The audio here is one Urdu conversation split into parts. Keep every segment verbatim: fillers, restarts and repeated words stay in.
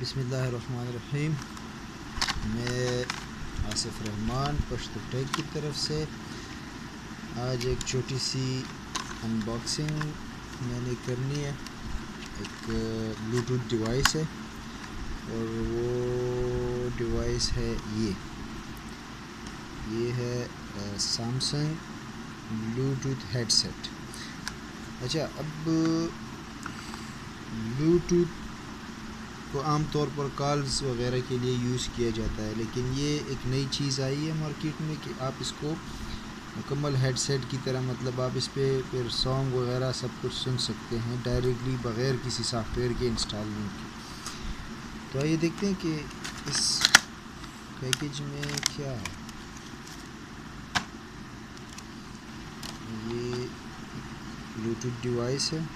بسم اللہ الرحمن الرحیم۔ میں آصف رحمان پشتو ٹیک کی طرف سے آج ایک چھوٹی سی ان باکسنگ میں نے کرنی ہے۔ ایک بلوٹوتھ ڈیوائس ہے اور وہ ڈیوائس ہے یہ یہ ہے سیمسنگ بلوٹوتھ ہیڈ سیٹ۔ اچھا، اب بلوٹوتھ کو عام طور پر کالز وغیرہ کے لیے یوز کیا جاتا ہے، لیکن یہ ایک نئی چیز آئی ہے مارکیٹ میں کہ آپ اس کو مکمل ہیڈ سیٹ کی طرح، مطلب آپ اس پہ پھر سانگ وغیرہ سب کچھ سن سکتے ہیں ڈائریکٹلی بغیر کسی سافٹ ویئر کے انسٹالمنٹ کے۔ تو آئیے دیکھتے ہیں کہ اس پیکیج میں کیا ہے۔ یہ بلوٹوتھ ڈیوائس ہے،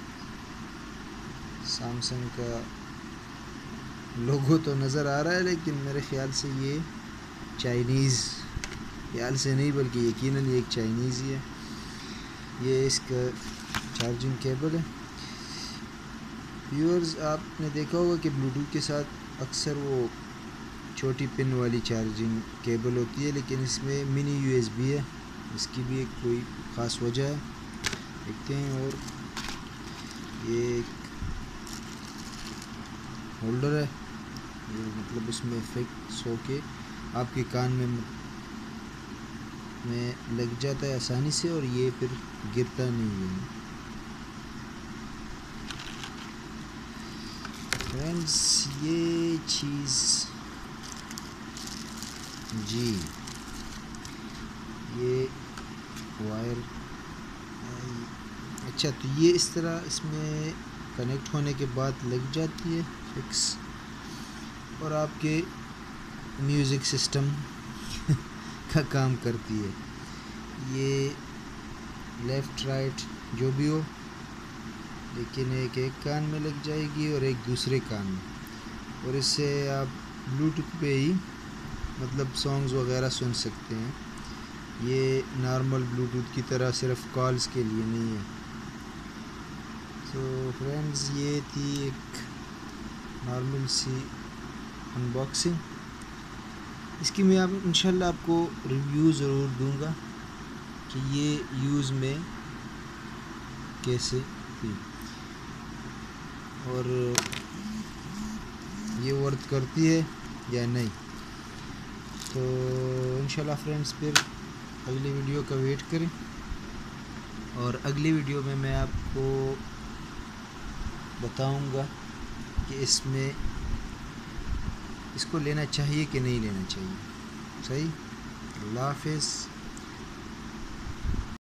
سیمسنگ کا لوگو تو نظر آ رہا ہے، لیکن میرے خیال سے یہ چائنیز خیال سے نہیں بلکہ یقیناً یہ ایک چائنیز ہی ہے۔ یہ اس کا چارجنگ کیبل ہے۔ ویورز، آپ نے دیکھا ہوگا کہ بلوٹوتھ کے ساتھ اکثر وہ چھوٹی پن والی چارجنگ کیبل ہوتی ہے، لیکن اس میں منی یو ایس بی ہے۔ اس کی بھی ایک کوئی خاص وجہ ہے، دیکھتے ہیں۔ اور یہ ایک ہولڈر ہے، یہ مطلب اس میں فکس ہو کے آپ کے کان میں میں لگ جاتا ہے آسانی سے، اور یہ پھر گرتا نہیں ہے۔ فرینڈز، یہ چیز جی یہ وائر، اچھا تو یہ اس طرح اس میں کنیکٹ ہونے کے بعد لگ جاتی ہے فکس، اور آپ کے میوزک سسٹم کا کام کرتی ہے۔ یہ لیفٹ رائٹ جو بھی ہو، لیکن ایک ایک کان میں لگ جائے گی اور ایک دوسرے کان میں، اور اس سے آپ بلوٹوتھ پہ ہی مطلب سانگز وغیرہ سن سکتے ہیں۔ یہ نارمل بلوٹوتھ کی طرح صرف کالز کے لیے نہیں ہے۔ تو فرینڈز، یہ تھی ایک نارمل سی ان باکسنگ۔ اس کی میں اب انشاءاللہ آپ کو ریویو ضرور دوں گا کہ یہ یوز میں کیسے تھی اور یہ ورک کرتی ہے یا نہیں۔ تو انشاءاللہ فرینڈز، پھر اگلی ویڈیو کا ویٹ کریں، اور اگلی ویڈیو میں میں آپ کو بتاؤں گا کہ اس میں اس کو لینا چاہیے کہ نہیں لینا چاہیے۔ صحیح؟ اللہ حافظ۔